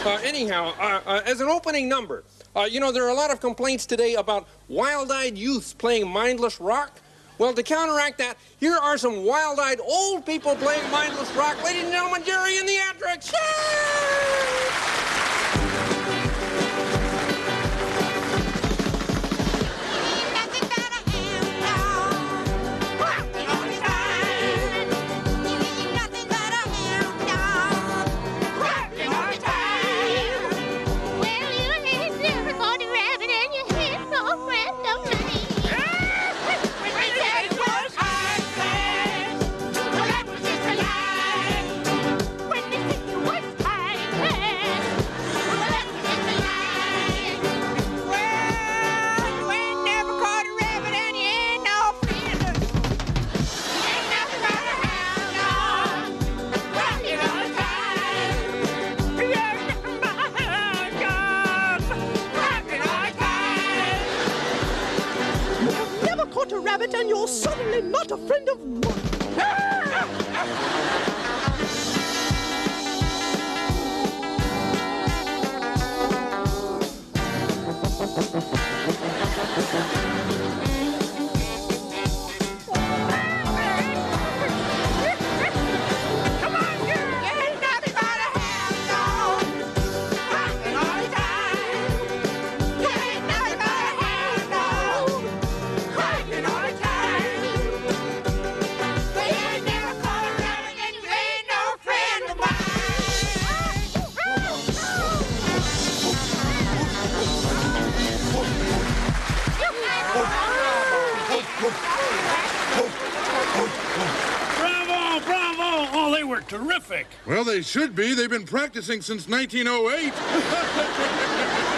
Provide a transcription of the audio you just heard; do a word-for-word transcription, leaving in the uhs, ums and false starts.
Uh, anyhow, uh, uh, as an opening number, uh, you know, there are a lot of complaints today about wild-eyed youths playing mindless rock. Well, to counteract that, here are some wild-eyed old people playing mindless rock. Ladies and gentlemen, Jerry and the Anthrax. A rabbit and you're suddenly not a friend of mine. Bravo, bravo! Oh, they were terrific. Well, they should be. They've been practicing since nineteen oh eight.